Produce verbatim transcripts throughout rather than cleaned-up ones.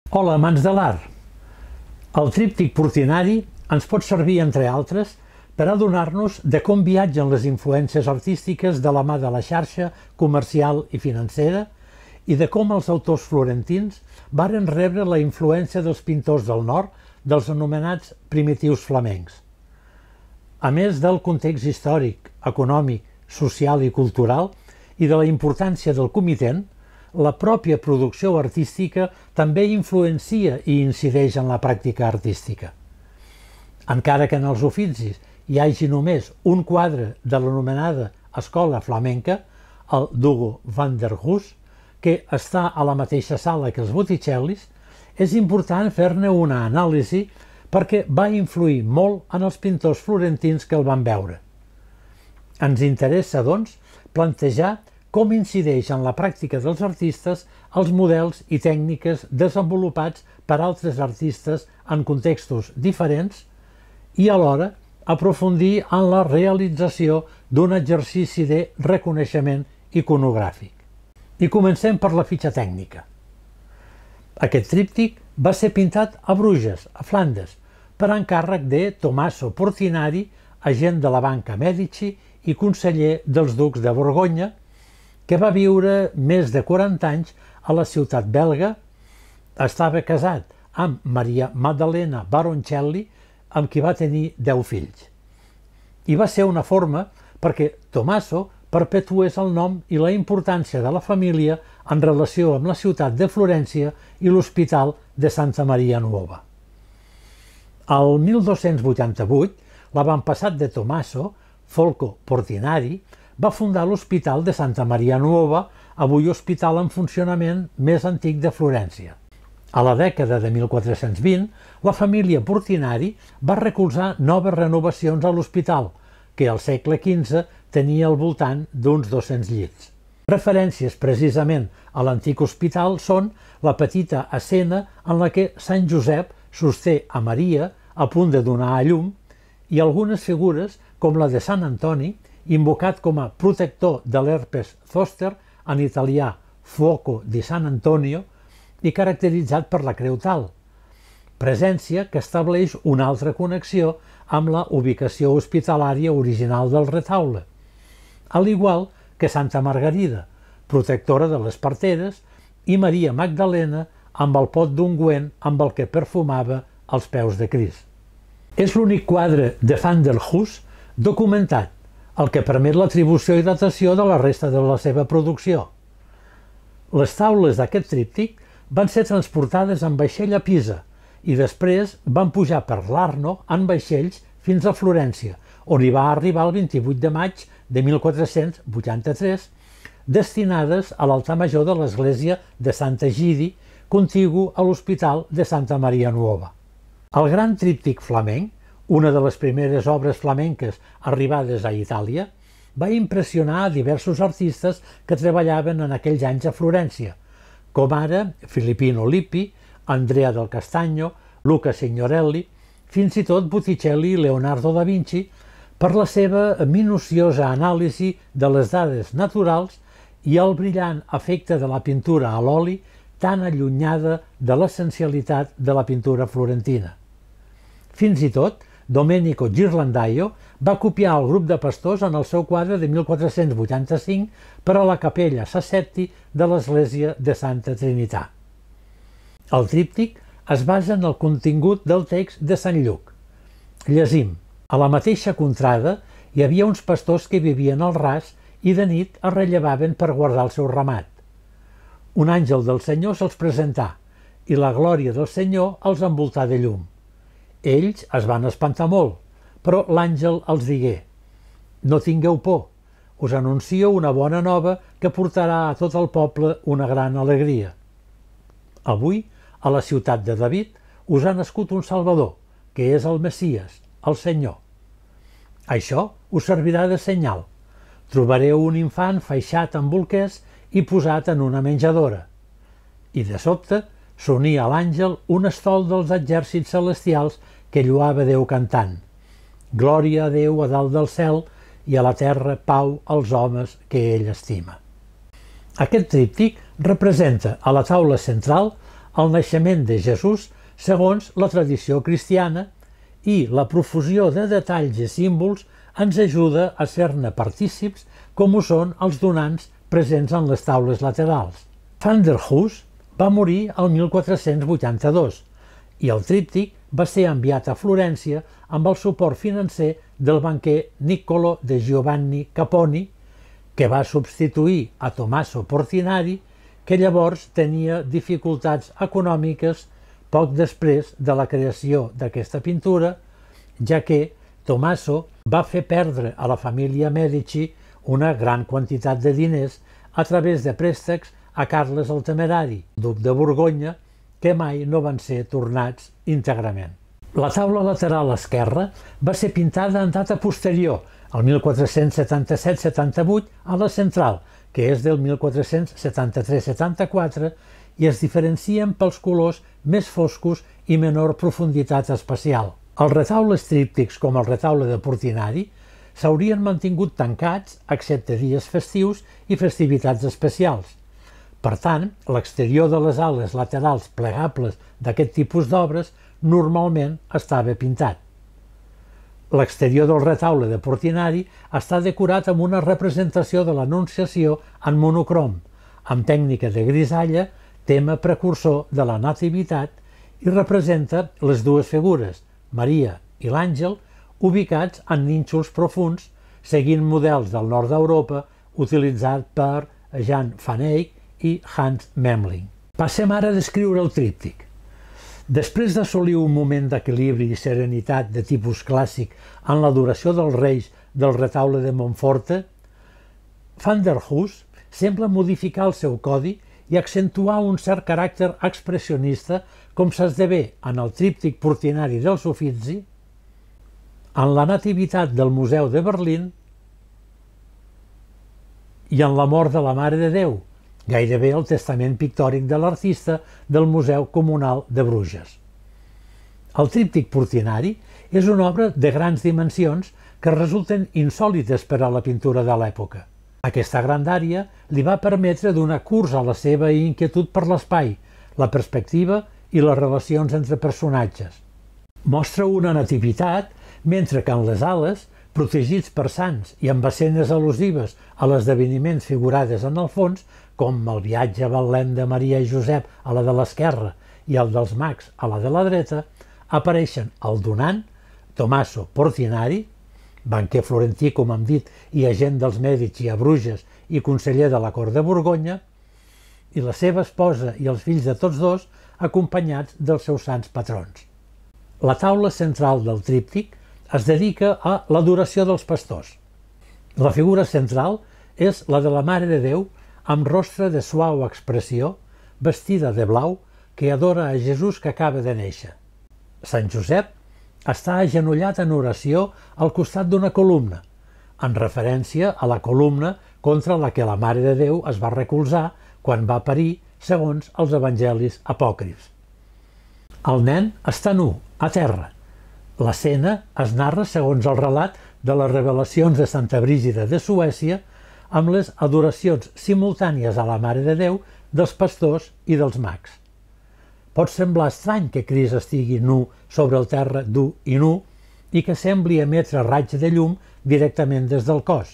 Hola, amants de l'art! El tríptic Portinari ens pot servir, entre altres, per adonar-nos de com viatgen les influències artístiques de la mà de la xarxa comercial i financera i de com els autors florentins varen rebre la influència dels pintors del nord, dels anomenats primitius flamencs. A més del context històric, econòmic, social i cultural i de la importància del comitent, la pròpia producció artística també influencia i incideix en la pràctica artística. Encara que en els oficis hi hagi només un quadre de l'anomenada escola flamenca, el d'Hugo van der Goes, que està a la mateixa sala que els Botticellis, és important fer-ne una anàlisi perquè va influir molt en els pintors florentins que el van veure. Ens interessa, doncs, plantejar com incideix en la pràctica dels artistes els models i tècniques desenvolupats per altres artistes en contextos diferents i alhora aprofundir en la realització d'un exercici de reconeixement iconogràfic. I comencem per la fitxa tècnica. Aquest tríptic va ser pintat a Bruges, a Flandes, per encàrrec de Tommaso Portinari, agent de la Banca Mèdici i conseller dels ducs de Borgonya, que va viure més de quaranta anys a la ciutat belga. Estava casat amb Maria Maddalena Baroncelli, amb qui va tenir deu fills. I va ser una forma perquè Tommaso perpetués el nom i la importància de la família en relació amb la ciutat de Florència i l'Hospital de Santa Maria Nuova. El mil dos-cents vuitanta-vuit, l'avantpassat de Tommaso, Folco Portinari, va fundar l'Hospital de Santa Maria Nuova, avui hospital en funcionament més antic de Florència. A la dècada de mil quatre-cents vint, la família Portinari va recolzar noves renovacions a l'hospital, que al segle quinze tenia al voltant d'uns dos-cents llits. Referències precisament a l'antic hospital són la petita escena en la que Sant Josep sosté a Maria a punt de donar a llum i algunes figures com la de Sant Antoni, invocat com a protector de l'herpes zòster, en italià Fuoco di San Antonio, i caracteritzat per la creu tal, presència que estableix una altra connexió amb la ubicació hospitalària original del retaule, al igual que Santa Margarida, protectora de les parteres, i Maria Magdalena amb el pot d'ungüent amb el que perfumava els peus de Crist. És l'únic quadre de Van der Goes documentat, el que permet l'atribució i datació de la resta de la seva producció. Les taules d'aquest tríptic van ser transportades en vaixell a Pisa i després van pujar per l'Arno en vaixells fins a Florència, on hi va arribar el vint-i-vuit de maig de mil quatre-cents vuitanta-tres, destinades a l'altar major de l'església de Sant Egidi, contigu a l'Hospital de Santa Maria Nuova. El gran tríptic flamenc, una de les primeres obres flamenques arribades a Itàlia, va impressionar a diversos artistes que treballaven en aquells anys a Florència, com ara Filippino Lippi, Andrea del Castagno, Luca Signorelli, fins i tot Botticelli i Leonardo da Vinci, per la seva minuciosa anàlisi de les dades naturals i el brillant efecte de la pintura a l'oli tan allunyada de l'essencialitat de la pintura florentina. Fins i tot, Domenico Ghirlandaio va copiar el grup de pastors en el seu quadre de mil quatre-cents vuitanta-cinc per a la capella Sassetti de l'església de Santa Trinitat. El tríptic es basa en el contingut del text de Sant Lluc. Llegim: a la mateixa contrada hi havia uns pastors que vivien al ras i de nit es rellevaven per guardar el seu ramat. Un àngel del Senyor se'ls presentà i la glòria del Senyor els envoltà de llum. Ells es van espantar molt, però l'àngel els digué: no tingueu por, us anuncio una bona nova que portarà a tot el poble una gran alegria. Avui, a la ciutat de David, us ha nascut un Salvador, que és el Messies, el Senyor. Això us servirà de senyal. Trobareu un infant faixat amb bolquers i posat en una menjadora. I de sobte s'uní a l'àngel un estol dels exèrcits celestials que lluava Déu cantant: glòria a Déu a dalt del cel i a la terra pau als homes que ell estima. Aquest tríptic representa a la taula central el naixement de Jesús segons la tradició cristiana, i la profusió de detalls i símbols ens ajuda a ser-ne partícips, com ho són els donants presents en les taules laterals. Van der Goes va morir el mil quatre-cents vuitanta-dos i el tríptic va ser enviat a Florència amb el suport financer del banquer Niccolo de Giovanni Caponi, que va substituir a Tommaso Portinari, que llavors tenia dificultats econòmiques poc després de la creació d'aquesta pintura, ja que Tommaso va fer perdre a la família Mèdici una gran quantitat de diners a través de préstecs a Carles el Temerari, duc de Borgonya, que mai no van ser tornats íntegrament. La taula lateral esquerra va ser pintada en data posterior, el mil quatre-cents setanta-set setanta-vuit, a la central, que és del mil quatre-cents setanta-tres setanta-quatre, i es diferencien pels colors més foscos i menor profunditat espacial. Els retaules tríptics, com el retaule de Portinari, s'haurien mantingut tancats, excepte dies festius i festivitats especials. Per tant, l'exterior de les ales laterals plegables d'aquest tipus d'obres normalment estava pintat. L'exterior del retaule de Portinari està decorat amb una representació de l'Anunciació en monocrom, amb tècnica de grisalla, tema precursor de la Nativitat, i representa les dues figures, Maria i l'Àngel, ubicats en nínxols profunds, seguint models del nord d'Europa utilitzat per Jan van Eyck i Hans Memling. Passem ara a descriure el tríptic. Després d'assolir un moment d'equilibri i serenitat de tipus clàssic en l'adoració dels reis del retaule de Montforte, Van der Goes sembla modificar el seu codi i accentuar un cert caràcter expressionista com s'esdevé en el tríptic Portinari dels Uffizi, en la Nativitat del Museu de Berlín i en la mort de la Mare de Déu, gairebé el testament pictòric de l'artista del Museu Comunal de Bruges. El tríptic Portinari és una obra de grans dimensions que resulten insòlites per a la pintura de l'època. Aquesta grandària li va permetre donar curs a la seva inquietud per l'espai, la perspectiva i les relacions entre personatges. Mostra una nativitat, mentre que en les ales, protegits per sants i amb escenes al·lusives a l'esdeveniments figurades en el fons, com el viatge a Betlem de Maria i Josep a la de l'esquerra i el dels mags a la de la dreta, apareixen el donant, Tommaso Portinari, banquer florentí, com hem dit, i agent dels Mèdici a Bruges i conseller de la cort de Borgonya, i la seva esposa i els fills de tots dos, acompanyats dels seus sants patrons. La taula central del tríptic es dedica a l'adoració dels pastors. La figura central és la de la Mare de Déu, amb rostre de suau expressió, vestida de blau, que adora a Jesús que acaba de néixer. Sant Josep està agenollat en oració al costat d'una columna, en referència a la columna contra la que la Mare de Déu es va recolzar quan va parir, segons els evangelis apòcrifs. El nen està nu, a terra. L'escena es narra segons el relat de les revelacions de Santa Brígida de Suècia, amb les adoracions simultànies a la Mare de Déu dels pastors i dels mags. Pot semblar estrany que Crist estigui nu sobre el terra dur i nu i que sembli emetre raig de llum directament des del cos.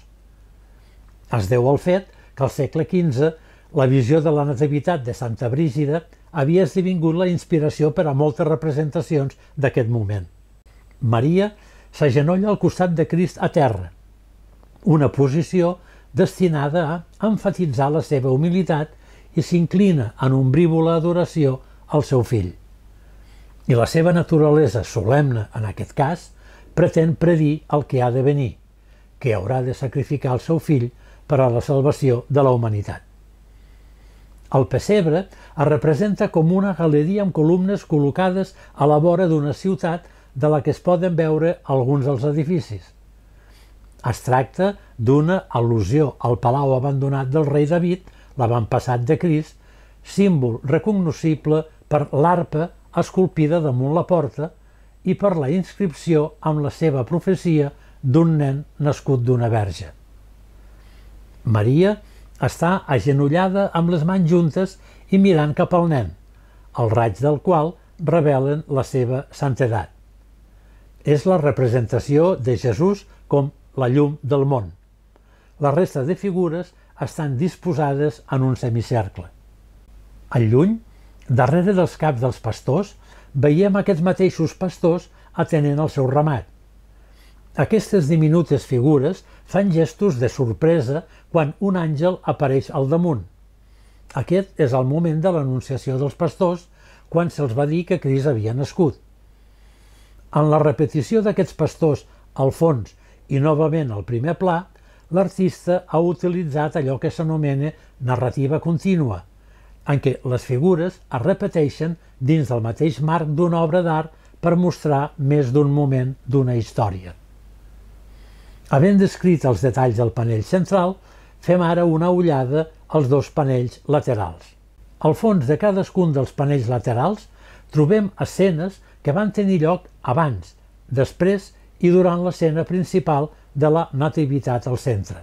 Es deu al fet que al segle quinze la visió de la Nativitat de Santa Brígida havia esdevingut la inspiració per a moltes representacions d'aquest moment. Maria s'agenolla al costat de Crist a terra, una posició destinada a emfatitzar la seva humilitat, i s'inclina en ombrívola adoració al seu fill. I la seva naturalesa solemne, en aquest cas, pretén predir el que ha de venir, que haurà de sacrificar el seu fill per a la salvació de la humanitat. El pessebre es representa com una galeria amb columnes col·locades a la vora d'una ciutat de la que es poden veure alguns dels edificis. Es tracta d'una al·lusió al palau abandonat del rei David, l'avantpassat de Crist, símbol recognoscible per l'arpa esculpida damunt la porta i per la inscripció amb la seva profecia d'un nen nascut d'una verge. Maria està agenollada amb les mans juntes i mirant cap al nen, el raig del qual revelen la seva santedat. És la representació de Jesús com la llum del món. La resta de figures estan disposades en un semicercle. Al lluny, darrere dels caps dels pastors, veiem aquests mateixos pastors atenent el seu ramat. Aquestes diminutes figures fan gestos de sorpresa quan un àngel apareix al damunt. Aquest és el moment de l'anunciació dels pastors, quan se'ls va dir que Crist havia nascut. En la repetició d'aquests pastors al fons i novament al primer pla, l'artista ha utilitzat allò que s'anomena narrativa contínua, en què les figures es repeteixen dins del mateix marc d'una obra d'art per mostrar més d'un moment d'una història. Havent descrit els detalls del panell central, fem ara una ullada als dos panells laterals. Al fons de cadascun dels panells laterals trobem escenes que van tenir lloc abans, després i durant l'escena principal de la Nativitat al centre.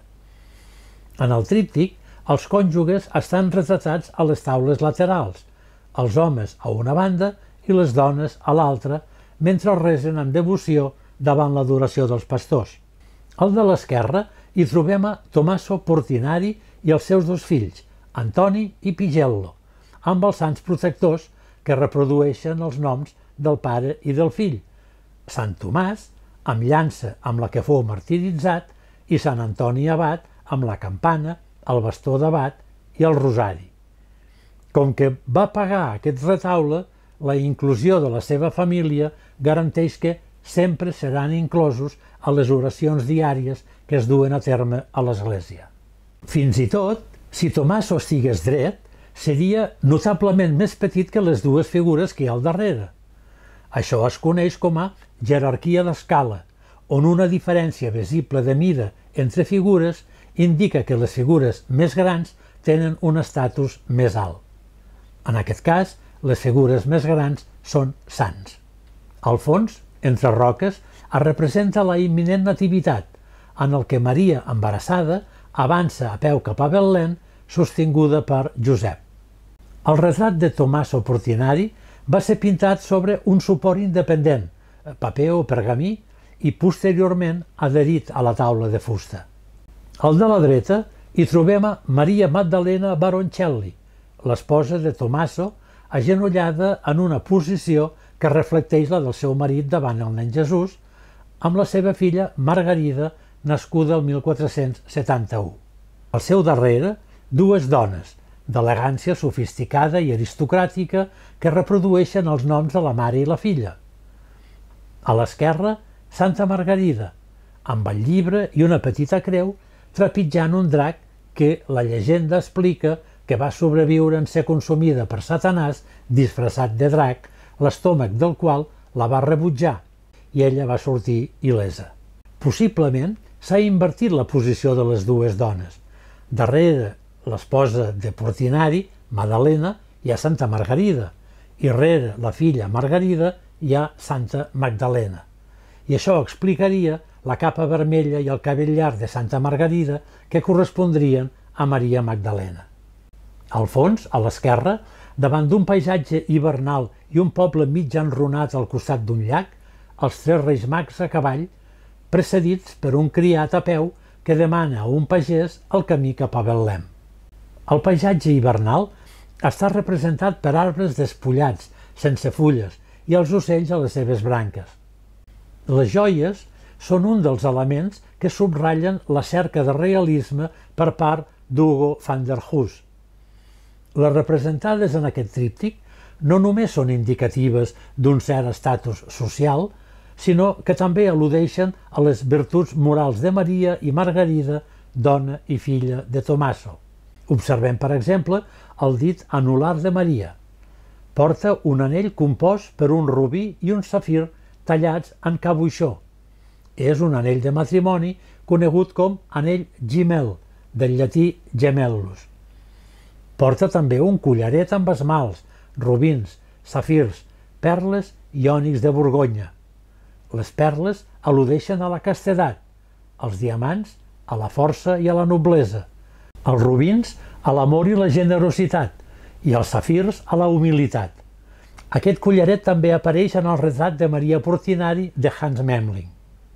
En el tríptic, els cònjuges estan retratats a les taules laterals, els homes a una banda i les dones a l'altra, mentre resen amb devoció davant l'adoració dels pastors. Al de l'esquerra hi trobem a Tommaso Portinari i els seus dos fills, Antoni i Pigello, amb els sants protectors que reprodueixen els noms del pare i del fill, Sant Tomàs, amb llança amb la que fou martiritzat, i Sant Antoni Abat, amb la campana, el bastó d'abat i el rosari. Com que va pagar aquest retaule, la inclusió de la seva família garanteix que sempre seran inclosos a les oracions diàries que es duen a terme a l'església. Fins i tot, si Tommaso estigués dret, seria notablement més petit que les dues figures que hi ha al darrere. Això es coneix com a jerarquia d'escala, on una diferència visible de mida entre figures indica que les figures més grans tenen un estatus més alt. En aquest cas, les figures més grans són sants. Al fons, entre roques, es representa la imminent nativitat, en el que Maria, embarassada, avança a peu cap a Betlem, sostinguda per Josep. El retrat de Tommaso Portinari va ser pintat sobre un suport independent, paper o pergamí, i posteriorment adherit a la taula de fusta. Al de la dreta hi trobem a Maria Maddalena Baroncelli, l'esposa de Tommaso, agenollada en una posició que reflecteix la del seu marit davant el nen Jesús, amb la seva filla Margarida, nascuda el mil quatre-cents setanta-u. Al seu darrere, dues dones, d'elegància sofisticada i aristocràtica, que reprodueixen els noms de la mare i la filla. A l'esquerra, Santa Margarida, amb el llibre i una petita creu, trepitjant un drac que la llegenda explica que va sobreviure en ser consumida per Satanàs disfressat de drac, l'estómac del qual la va rebutjar i ella va sortir il·lesa. Possiblement s'ha invertit la posició de les dues dones. Darrere l'esposa de Portinari, Maddalena, hi ha Santa Margarida, i rere la filla Margarida hi ha Santa Magdalena. I això explicaria la capa vermella i el cabell llarg de Santa Margarida que correspondrien a Maria Magdalena. Al fons, a l'esquerra, davant d'un paisatge hivernal i un poble mig enrunat al costat d'un llac, els tres reis mags a cavall, precedits per un criat a peu que demana a un pagès el camí cap a Betlem. El paisatge hivernal està representat per arbres despullats, sense fulles, i els ocells a les seves branques. Les joies són un dels elements que subratllen la cerca de realisme per part d'Hugo van der Goes. Les representades en aquest tríptic no només són indicatives d'un cert estatus social, sinó que també al·ludeixen a les virtuts morals de Maria i Margarida, dona i filla de Tommaso. Observem, per exemple, el dit anular de Maria. Porta un anell compost per un rubí i un safir tallats en caboixó. És un anell de matrimoni conegut com anell gimel, del llatí gemellus. Porta també un collaret amb esmalts, rubins, safirs, perles i ònix de Borgonya. Les perles al·ludeixen a la castedat, els diamants a la força i a la noblesa, els rubins a l'amor i la generositat i els safirs a la humilitat. Aquest collaret també apareix en el retrat de Maria Portinari de Hans Memling.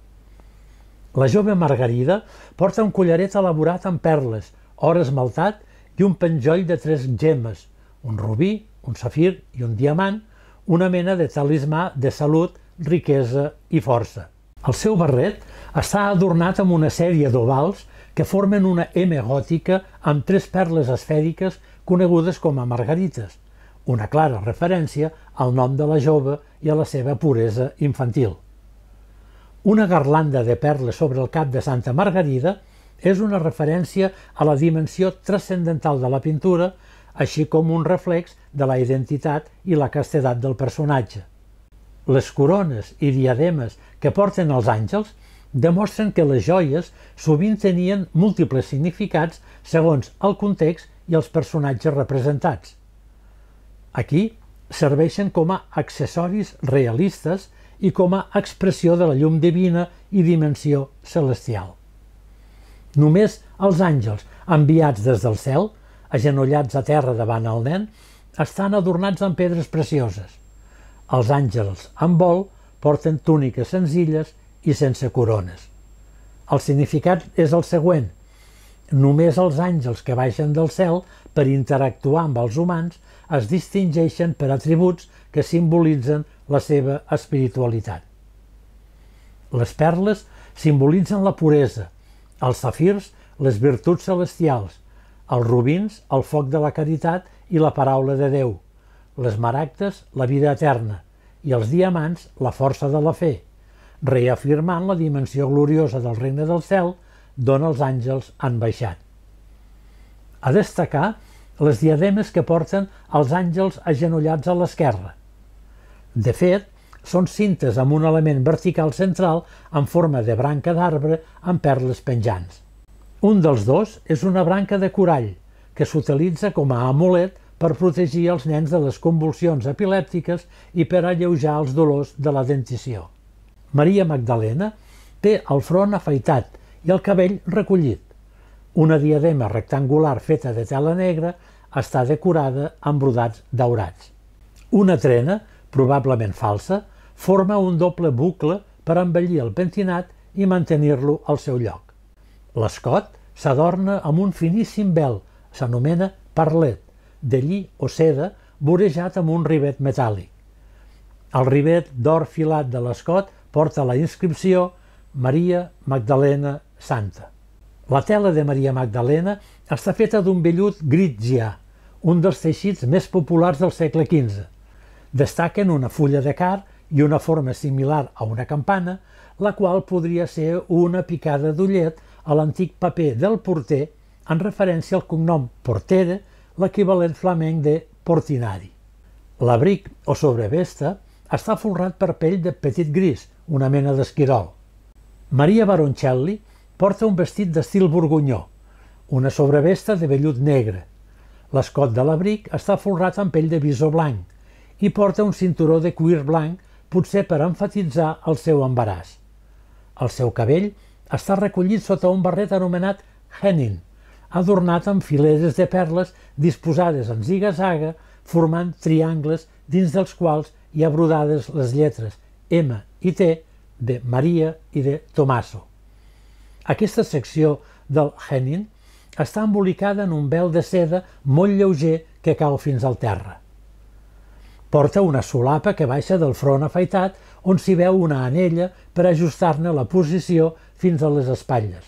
La jove Margarida porta un collaret elaborat amb perles, or esmaltat i un penjoll de tres gemmes, un rubí, un safir i un diamant, una mena de talismà de salut, riquesa i força. El seu barret està adornat amb una sèrie d'ovals que formen una M gòtica amb tres perles esfèriques conegudes com a margarites, una clara referència al nom de la jove i a la seva puresa infantil. Una garlanda de perles sobre el cap de Santa Margarida és una referència a la dimensió transcendental de la pintura, així com un reflex de la identitat i la castedat del personatge. Les corones i diademes que porten els àngels demostren que les joies sovint tenien múltiples significats segons el context i els personatges representats. Aquí serveixen com a accessoris realistes i com a expressió de la llum divina i dimensió celestial. Només els àngels enviats des del cel, agenollats a terra davant el nen, estan adornats amb pedres precioses. Els àngels en vol porten túniques senzilles i sense corones. El significat és el següent. Només els àngels que baixen del cel per interactuar amb els humans es distingeixen per atributs que simbolitzen la seva espiritualitat. Les perles simbolitzen la puresa, els safirs les virtuts celestials, els rubins el foc de la caritat i la paraula de Déu, les maragdes la vida eterna i els diamants la força de la fe, reafirmant la dimensió gloriosa del regne del cel d'on els àngels han baixat. A destacar les diademes que porten els àngels agenollats a l'esquerra. De fet, són cintes amb un element vertical central en forma de branca d'arbre amb perles penjants. Un dels dos és una branca de corall, que s'utilitza com a amulet per protegir els nens de les convulsions epilèptiques i per alleujar els dolors de la dentició. Maria Magdalena té el front afaitat i el cabell recollit. Una diadema rectangular feta de tela negra està decorada amb brodats daurats. Una trena, probablement falsa, forma un doble bucle per embellir el pentinat i mantenir-lo al seu lloc. L'escot s'adorna amb un finíssim vel, s'anomena parlet, de lli o seda vorejat amb un rivet metàl·lic. El rivet d'or filat de l'escot porta la inscripció Maria Magdalena Santa. La tela de Maria Magdalena està feta d'un vellut grigià, un dels teixits més populars del segle quinze. Destaquen una fulla de car i una forma similar a una campana, la qual podria ser una picada d'ullet a l'antic paper del porter en referència al cognom Portere, l'equivalent flamenc de Portinari. L'abric o sobrevesta està folrat per pell de petit gris, una mena d'esquirol. Maria Baroncelli porta un vestit d'estil borgonyó, una sobrevesta de vellut negre. L'escot de l'abric està folrat amb pell de visó blanc i porta un cinturó de cuir blanc, potser per emfatitzar el seu embaràs. El seu cabell està recollit sota un barret anomenat hennin, adornat amb fileres de perles disposades en ziga-zaga, formant triangles dins dels quals hi ha brodades les lletres M i T de Maria i de Tommaso. Aquesta secció del hennin està embolicada en un vel de seda molt lleuger que cau fins al terra. Porta una solapa que baixa del front afaitat on s'hi veu una anella per ajustar-ne la posició fins a les espatlles.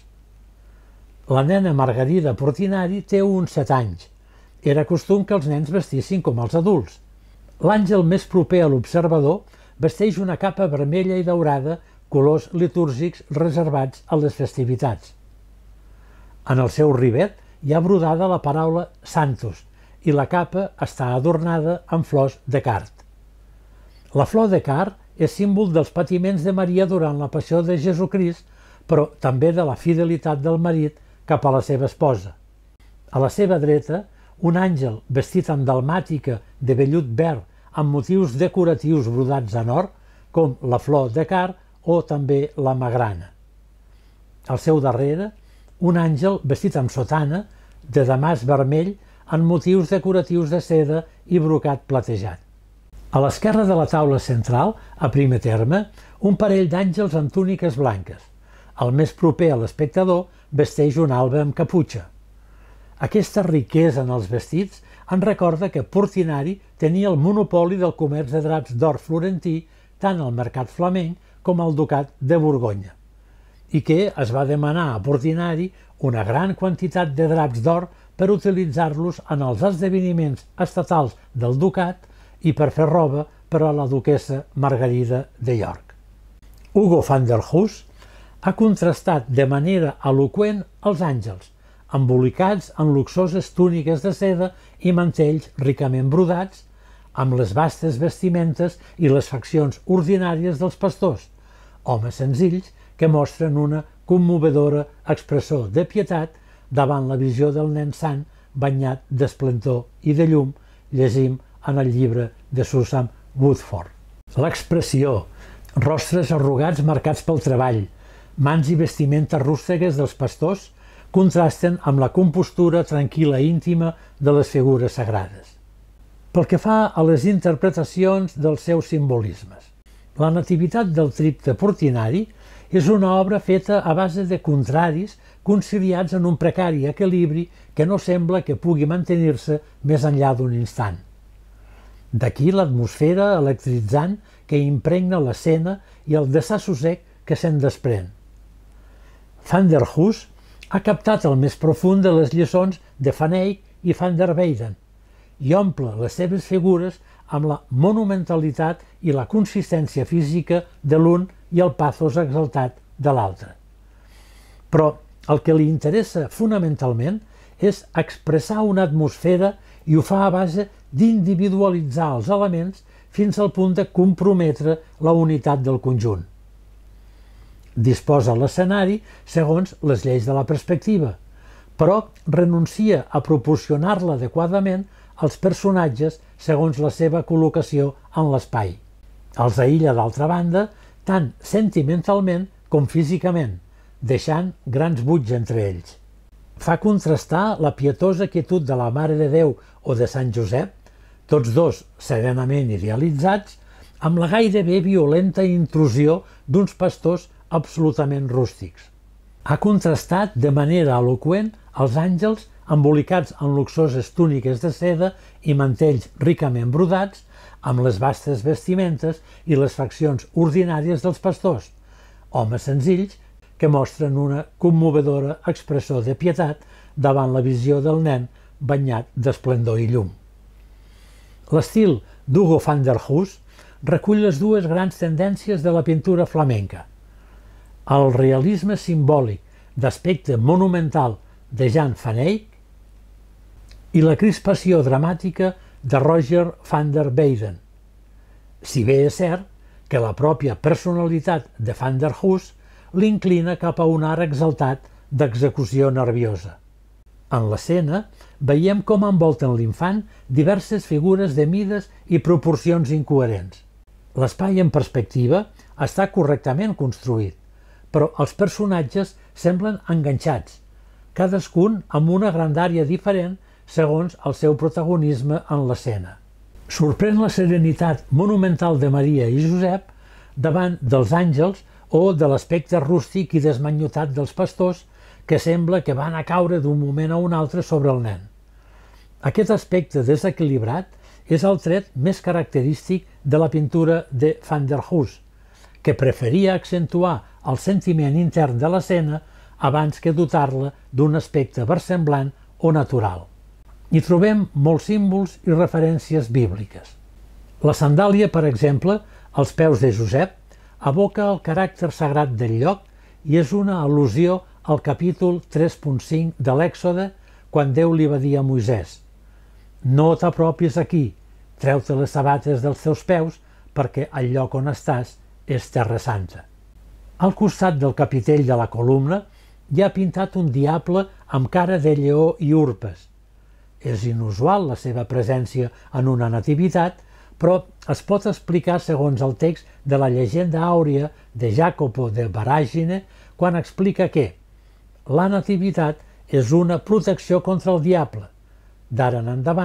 La nena Margarida Portinari té uns set anys. Era costum que els nens vestissin com els adults. L'àngel més proper a l'observador vesteix una capa vermella i daurada, colors litúrgics reservats a les festivitats. En el seu rivet hi ha brodada la paraula Santos i la capa està adornada amb flors de card. La flor de card és símbol dels patiments de Maria durant la passió de Jesucrist, però també de la fidelitat del marit cap a la seva esposa. A la seva dreta, un àngel vestit amb dalmàtica de vellut verd amb motius decoratius brodats en or, com la flor de card o també la magrana. Al seu darrere, un àngel vestit amb sotana de damàs vermell amb motius decoratius de seda i brocat platejat. A l'esquerra de la taula central, a primer terme, un parell d'àngels amb túniques blanques. El més proper a l'espectador vesteix un albe amb caputxa. Aquesta riquesa en els vestits ens recorda que Portinari tenia el monopoli del comerç de draps d'or florentí tant al mercat flamenc com al ducat de Borgonya, i que es va demanar a Portinari una gran quantitat de draps d'or per utilitzar-los en els esdeveniments estatals del ducat i per fer roba per a la duquessa Margarida de York. Hugo van der Goes ha contrastat de manera eloqüent els àngels, embolicats en luxoses túniques de seda i mantells ricament brodats, amb les vastes vestimentes i les faccions ordinàries dels pastors, homes senzills que mostren una commovedora expressió de pietat davant la visió del nen sant banyat d'esplendor i de llum, llegim en el llibre de Susan Woodford. L'expressió, rostres arrugats marcats pel treball, mans i vestimentes rústegues dels pastors contrasten amb la compostura tranquil·la i íntima de les figures sagrades. Pel que fa a les interpretacions dels seus simbolismes, la Nativitat del Tripte Portinari és una obra feta a base de contraris conciliats en un precari equilibri que no sembla que pugui mantenir-se més enllà d'un instant. D'aquí l'atmosfera electritzant que impregna l'escena i el desassossec que se'n desprèn. Van der Goes ha captat el més profund de les lliçons de Van Eyck i Van der Weyden i omple les seves figures amb la monumentalitat i la consistència física de l'un i el pathos exaltat de l'altre. Però el que li interessa fonamentalment és expressar una atmosfera i ho fa a base d'individualitzar els elements fins al punt de comprometre la unitat del conjunt. Disposa l'escenari segons les lleis de la perspectiva, però renuncia a proporcionar-la adequadament als personatges segons la seva col·locació en l'espai. Els aïlla, d'altra banda, tant sentimentalment com físicament, deixant grans buits entre ells. Fa contrastar la pietosa quietud de la Mare de Déu o de Sant Josep, tots dos serenament idealitzats, amb la gairebé violenta intrusió d'uns pastors absolutament rústics. Ha contrastat de manera eloqüent els àngels embolicats en luxoses túniques de seda i mantells ricament brodats, amb les vastes vestimentes i les faccions ordinàries dels pastors, homes senzills que mostren una commovedora expressió de pietat davant la visió del nen banyat d'esplendor i llum. L'estil d'Hugo van der Goes recull les dues grans tendències de la pintura flamenca: el realisme simbòlic d'aspecte monumental de Jan van Eyck i la crispació dramàtica de Roger van der Weyden, si bé és cert que la pròpia personalitat de van der Goes l'inclina cap a un art exaltat d'execució nerviosa. En l'escena veiem com envolten l'infant diverses figures de mides i proporcions incoherents. L'espai en perspectiva està correctament construït, però els personatges semblen enganxats, cadascun amb una grandària diferent segons el seu protagonisme en l'escena. Sorprèn la serenitat monumental de Maria i Josep davant dels àngels o de l'aspecte rústic i desmanyotat dels pastors que sembla que van a caure d'un moment a un altre sobre el nen. Aquest aspecte desequilibrat és el tret més característic de la pintura de Van der Goes, que preferia accentuar el sentiment intern de l'escena abans que dotar-la d'un aspecte versemblant o natural. Hi trobem molts símbols i referències bíbliques. La sandàlia, per exemple, als peus de Josep, evoca el caràcter sagrat del lloc i és una al·lusió al capítol tres punt cinc de l'Èxode, quan Déu li va dir a Moisès: «No t'apropis aquí, treu-te les sabates dels teus peus, perquè el lloc on estàs és terra santa». Al costat del capitell de la columna hi ha pintat un diable amb cara de lleó i urpes. És inusual la seva presència en una nativitat, però es pot explicar segons el text de la llegenda àurea de Jacopo de Baragine, quan explica que la nativitat és una protecció contra el diable. D'ara en endavant,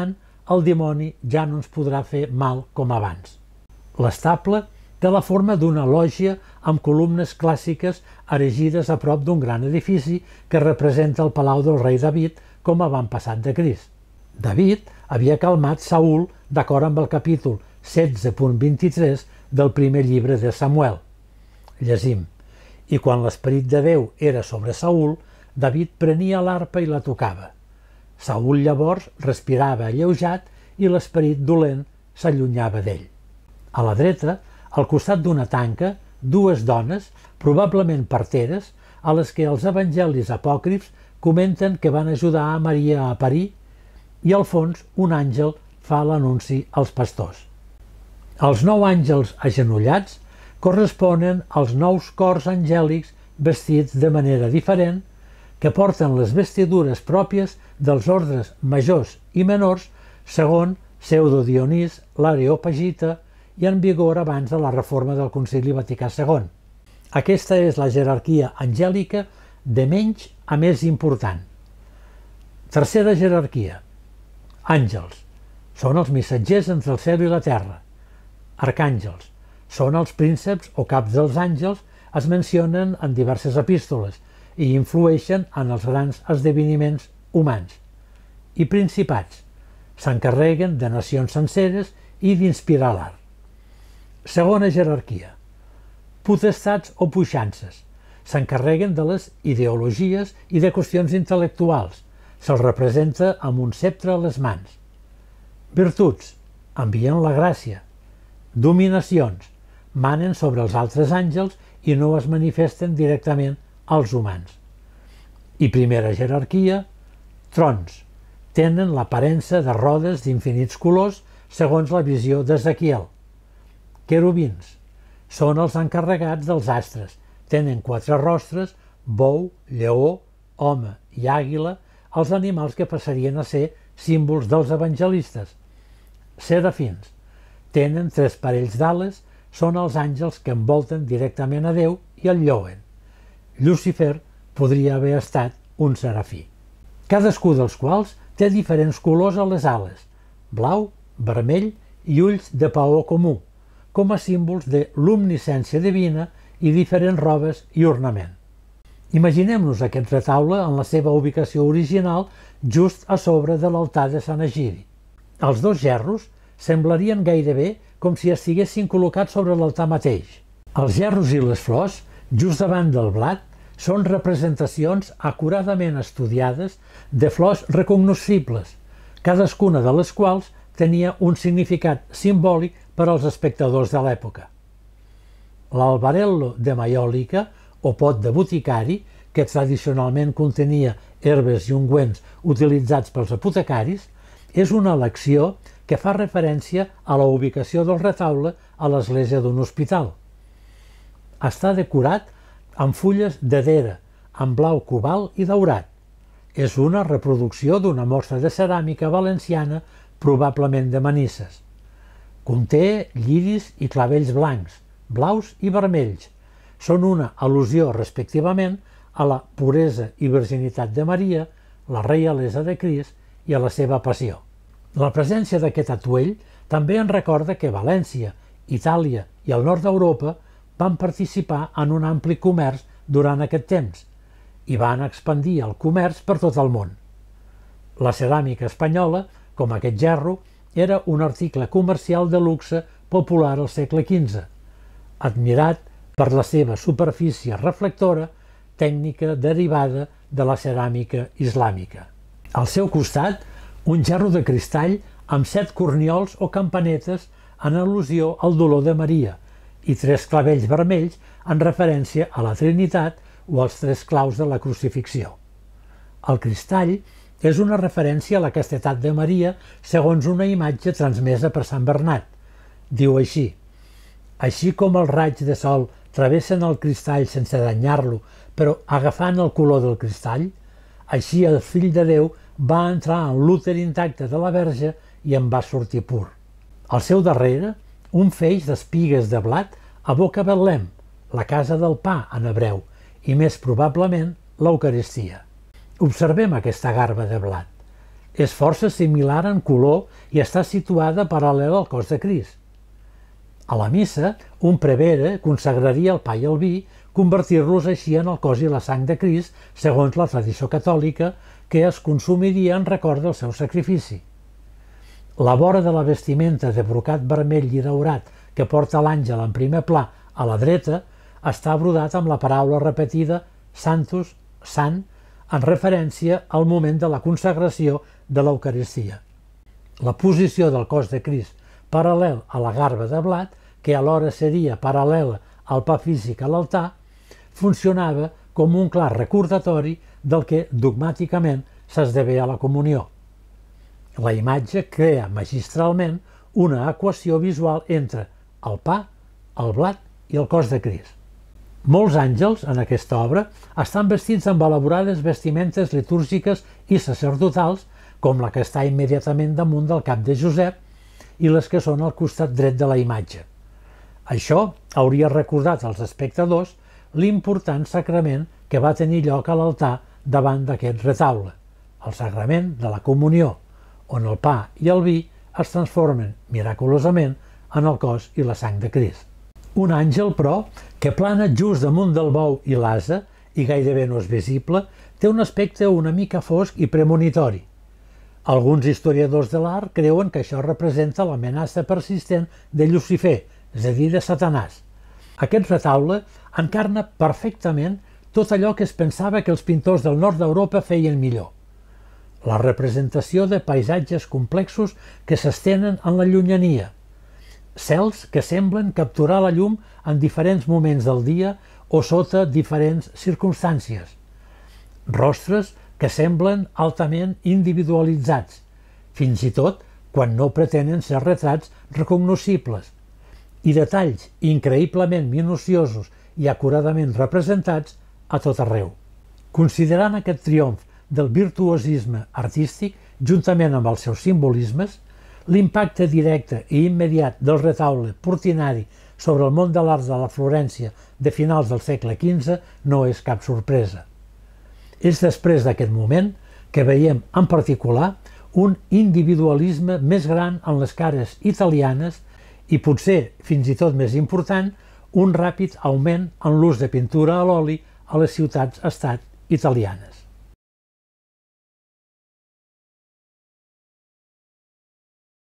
el dimoni ja no ens podrà fer mal com abans. L'estable té la forma d'una lògia amb columnes clàssiques erigides a prop d'un gran edifici que representa el palau del rei David com a avantpassat de Crist. David havia calmat Saül d'acord amb el capítol setze punt vint-i-tres del primer llibre de Samuel. Llegim: i quan l'esperit de Déu era sobre Saül, David prenia l'arpa i la tocava. Saül llavors respirava alleujat i l'esperit dolent s'allunyava d'ell. A la dreta, al costat d'una tanca, dues dones, probablement parteres, a les que els evangelis apòcrifs comenten que van ajudar a Maria a parir, i al fons un àngel fa l'anunci als pastors. Els nou àngels agenollats corresponen als nous cors angèlics vestits de manera diferent, que porten les vestidures pròpies dels ordres majors i menors segons Pseudo Dionís l'Areopagita i en vigor abans de la reforma del Concili Vaticà segon. Aquesta és la jerarquia angèlica de menys a més important. Tercera jerarquia. Àngels. Són els missatgers entre el cel i la terra. Arcàngels. Són els prínceps o caps dels àngels, es mencionen en diverses epístoles i influeixen en els grans esdeveniments humans. I principats. S'encarreguen de nacions senceres i d'inspirar l'art. Segona jerarquia. Potestats o puixances. S'encarreguen de les ideologies i de qüestions intel·lectuals. Se'ls representa amb un ceptre a les mans. Virtuts. Envien la gràcia. Dominacions. Manen sobre els altres àngels i no es manifesten directament als humans. I primera jerarquia. Trons. Tenen l'aparença de rodes d'infinits colors segons la visió d'Ezequiel. Querubins. Són els encarregats dels astres. Tenen quatre rostres, bou, lleó, home i àguila, els animals que passarien a ser símbols dels evangelistes. Serafins. Tenen tres parells d'ales, són els àngels que envolten directament a Déu i el lloen. Llucifer podria haver estat un serafí. Cadascú dels quals té diferents colors a les ales, blau, vermell i ulls de paó comú, com a símbols de l'omnisciència divina i diferents robes i ornament. Imaginem-nos aquest retaule en la seva ubicació original just a sobre de l'altar de Sant Egidi. Els dos gerros semblarien gairebé com si estiguessin col·locats sobre l'altar mateix. Els gerros i les flors, just davant del blat, són representacions acuradament estudiades de flors recognoscibles, cadascuna de les quals tenia un significat simbòlic per als espectadors de l'època. L'albarello de maiòlica, o pot de boticari, que tradicionalment contenia herbes i ungüents utilitzats pels apotecaris, és una elecció que fa referència a la ubicació del retaule a l'església d'un hospital. Està decorat amb fulles de dera, en blau cobalt i daurat. És una reproducció d'una mostra de ceràmica valenciana, probablement de Manises. Conté lliris i clavells blancs, blaus i vermells. Són una al·lusió, respectivament, a la puresa i virginitat de Maria, la reialesa de Crist i a la seva passió. La presència d'aquest atuell també en recorda que València, Itàlia i el nord d'Europa van participar en un ampli comerç durant aquest temps i van expandir el comerç per tot el món. La ceràmica espanyola, com aquest gerro, era un article comercial de luxe popular al segle quinze, admirat per la seva superfície reflectora, tècnica derivada de la ceràmica islàmica. Al seu costat, un gerro de cristall amb set corniols o campanetes en al·lusió al dolor de Maria i tres clavells vermells en referència a la Trinitat o als tres claus de la crucifixió. El cristall és una referència a la castetat de Maria segons una imatge transmesa per Sant Bernat. Diu així: així com els raigs de sol travessen el cristall sense danyar-lo, però agafant el color del cristall, així el fill de Déu va entrar en l'úter intacte de la Verge i en va sortir pur. Al seu darrere, un feix d'espigues de blat aboca Betlem, la casa del pa en hebreu, i més probablement l'Eucaristia. Observem aquesta garba de blat. És força similar en color i està situada paral·lela al cos de Crist. A la missa, un prevere consagraria el pa i el vi, convertir-los així en el cos i la sang de Crist, segons la tradició catòlica, que es consumiria en record del seu sacrifici. La vora de la vestimenta de brocat vermell i daurat que porta l'àngel en primer pla a la dreta està brodat amb la paraula repetida Santus, Sant, en referència al moment de la consagració de l'Eucaristia. La posició del cos de Crist paral·lel a la garba de blat, que alhora seria paral·lela al pa físic a l'altar, funcionava com un clar recordatori del que dogmàticament s'esdevé a la comunió. La imatge crea magistralment una equació visual entre el pa, el blat i el cos de Crist. Molts àngels, en aquesta obra, estan vestits amb elaborades vestimentes litúrgiques i sacerdotals, com la que està immediatament damunt del cap de Josep i les que són al costat dret de la imatge. Això hauria recordat als espectadors l'important sagrament que va tenir lloc a l'altar davant d'aquest retaule, el sagrament de la comunió, on el pa i el vi es transformen miraculosament en el cos i la sang de Crist. Un àngel, però, que plana just damunt del bou i l'ase, i gairebé no és visible, té un aspecte una mica fosc i premonitori. Alguns historiadors de l'art creuen que això representa l'amenaça persistent de Llucifer, és a dir, de Satanàs. Aquest retaule encarna perfectament tot allò que es pensava que els pintors del nord d'Europa feien millor. La representació de paisatges complexos que s'estenen en la llunyania, cels que semblen capturar la llum en diferents moments del dia o sota diferents circumstàncies, rostres que semblen altament individualitzats, fins i tot quan no pretenen ser retrats recognoscibles, i detalls increïblement minuciosos i acuradament representats a tot arreu. Considerant aquest triomf del virtuosisme artístic, juntament amb els seus simbolismes, l'impacte directe i immediat del retaule Portinari sobre el món de l'art de la Florència de finals del segle quinze no és cap sorpresa. És després d'aquest moment que veiem en particular un individualisme més gran en les cares italianes i potser, fins i tot més important, un ràpid augment en l'ús de pintura a l'oli a les ciutats-estat italianes.